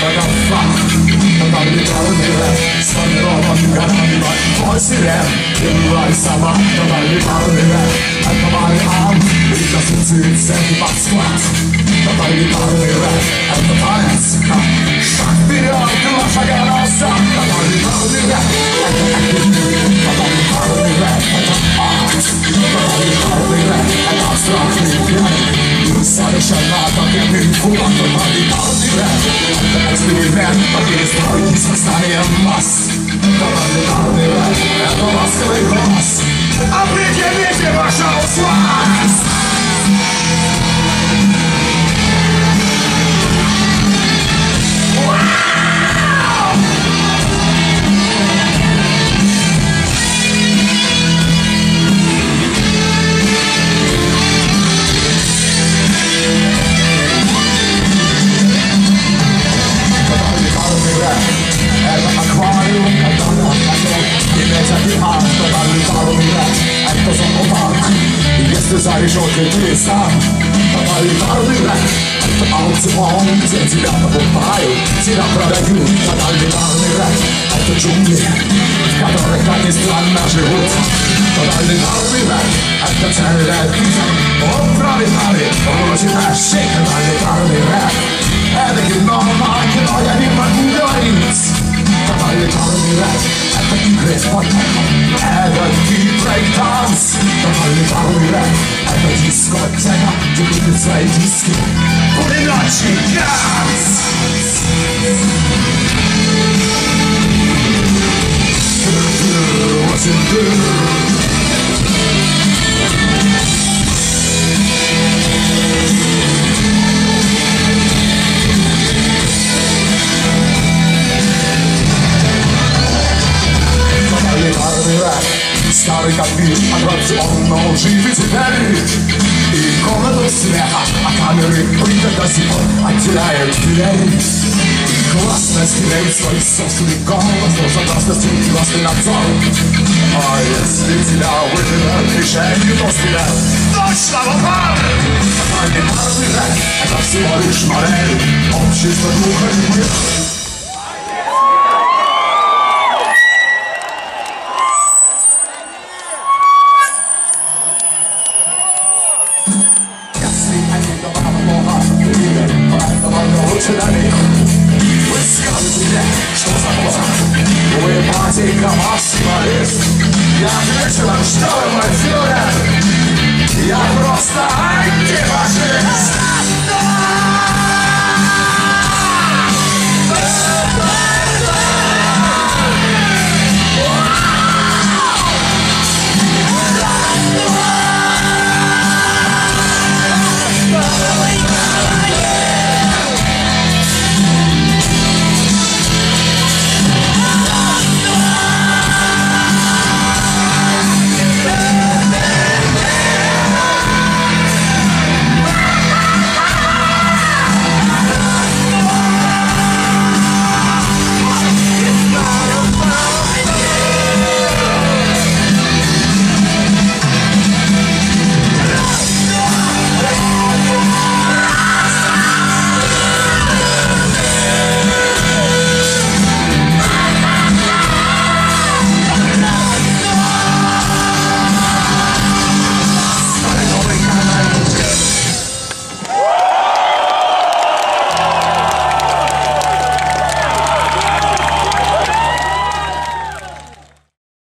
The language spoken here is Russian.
Тоталитарный рэп сформирован годами войной сирен. Лилась сама, тоталитарный рэп. Это вариант, и конституции центр под склад. Тоталитарный рэп, это танец. Шаг вперед, два шага назад. Тоталитарный рэп, это активный. Тоталитарный рэп, это акт. Тоталитарный рэп, это абстрактный пьяный. Совершенно конкретный фулан. Тоталитарный рэп, это эксперимент по перестройке сознанием масс. Тоталитарный рэп, это ласковый голос. Определите вашу власть! Это аквариум, когда он хотел иметь океан. Тоталитарный рэп, это зоопарк. Если за решеткой ты сам. Тоталитарный рэп, это аукцион, где тебя покупают, тебя продают. Тоталитарный рэп, это джунгли, в которых, как ни странно, живут. Тоталитарный рэп, это целая битва. Он пролетарий, бросит ощей. Тоталитарный рэп, это кино, но кино я не могу говорить. Тоталитарный рэп, это игры с потоком, это брейк-данс. Тоталитарный рэп, это дискотека, где любят свои диски пулеметчик Ганс. Тоталитарный рэп, старый как мир, аттракцион, но жив и теперь. И комнату смеха, а камеры прыгают до сих пор, отделяют дверь. Гласность имеет свой собственный голос, но за гласностью и гласный надзор. А если тебя выделят решение, то стреляют точно в упор. Тоталитарный рэп, это всего лишь модель общества глухонемых. Лучше до них. Вы скажете мне, что за поза? Вы патико-максималист. Я отвечу вам, что вы мой фюрер. Я просто антифашист.